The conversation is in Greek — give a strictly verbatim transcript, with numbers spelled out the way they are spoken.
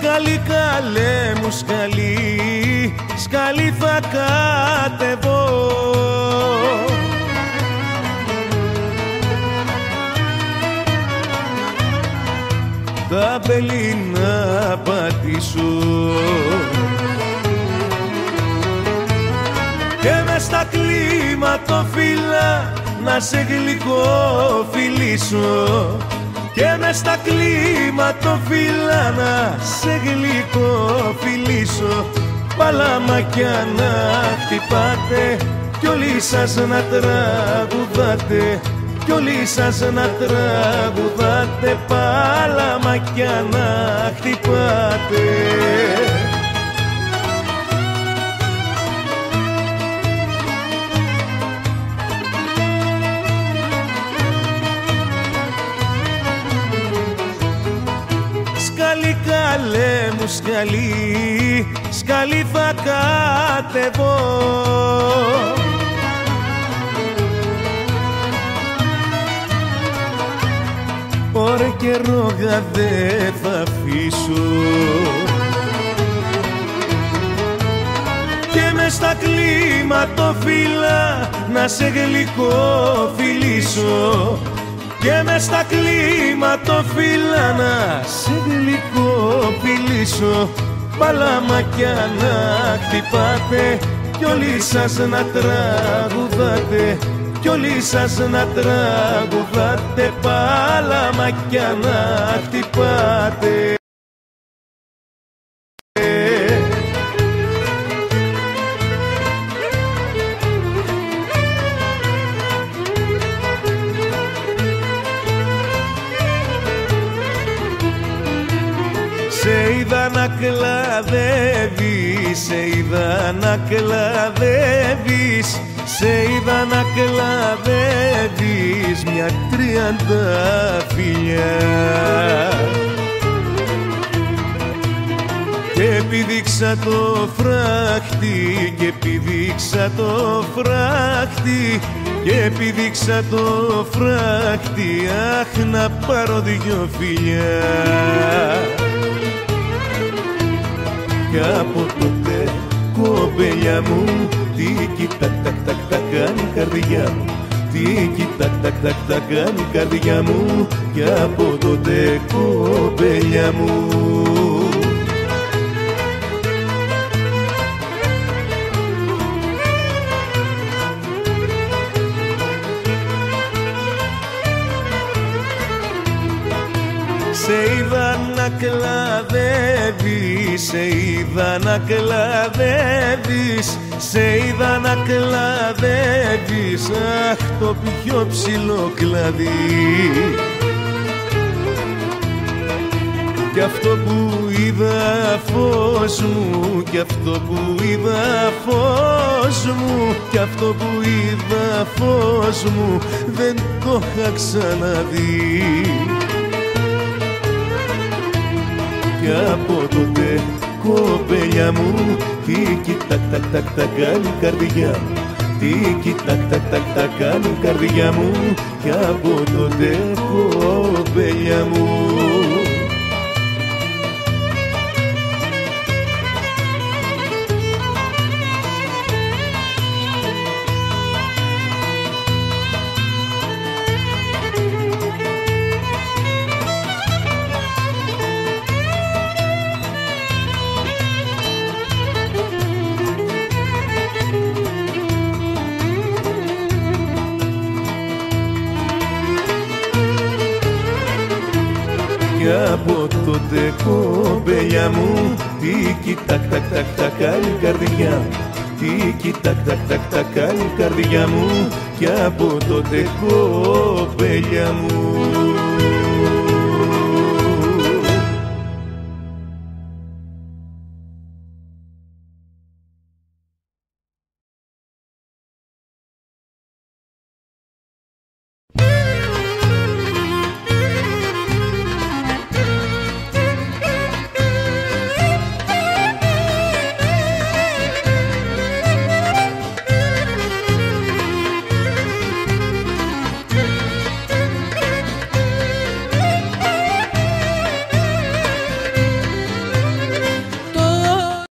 Σκάλι καλέ μου σκάλι, σκάλι θα κατεβώ. Τα μπέλη να πατήσω και μες στα κλίματοφύλλα να σε γλυκό φιλήσω, και μες στα κλίματοφύλλα να σε γλυκό φιλήσω. Παλαμάκια να χτυπάτε κι όλοι σας να τραγουδάτε, κι όλοι σας να τραγουδάτε, παλαμάκια να χτυπάτε. Σκάλι καλέ μου σκάλι, σκάλι θα κατεβώ. Ώρα και ρόγα δε θα αφήσω, και μες στα κλίματοφύλλα να σε γλυκό φιλήσω, και μες στα κλίματοφύλλα να σε γλυκό φιλήσω. Παλαμάκια να χτυπάτε κι όλοι σας να τραγουδάτε, κι όλοι σας να τραγουδάτε, παλαμάκια να χτυπάτε. Σε είδα να κλαδεύεις, σε είδα να κλαδεύεις, σε είδα να κλαδεύεις μια τριανταφυλλιά. Και επιδείξα το φράχτη, και επιδείξα το φράχτη, και επιδείξα το φράχτη, αχ να πάρω δυο φιλιά. Κι από τότε κοπέλια μου, τίκι τακ τακ τακ τα κάνει η καρδιά μου, τίκι τακ τακ τακ τα κάνει η καρδιά μου, κι από τότε κοπέλια μου. Σε είδα να κλαδεύεις, σε είδα να κλαδεύεις, σε είδα να κλαδεύεις, αχ το πιο ψηλό κλαδί. Κι αυτό που είδα φως μου, κι αυτό που είδα φως μου, κι αυτό που είδα φως μου, δεν το είχα ξαναδεί. Κι από τότε κοπέλια μου, τίκι τακ τακ τακ τα κάνει η καρδιά μου, τίκι τακ τακ τακ τα κάνει η καρδιά μου, κι από τότε κοπέλια μου. Κι από τότε κοπέλια μου, τίκι τακ τακ τακ τα κάνει η καρδιά μου, τίκι τακ τακ τακ τα κάνει η καρδιά μου, κι από τότε κοπέλια μου.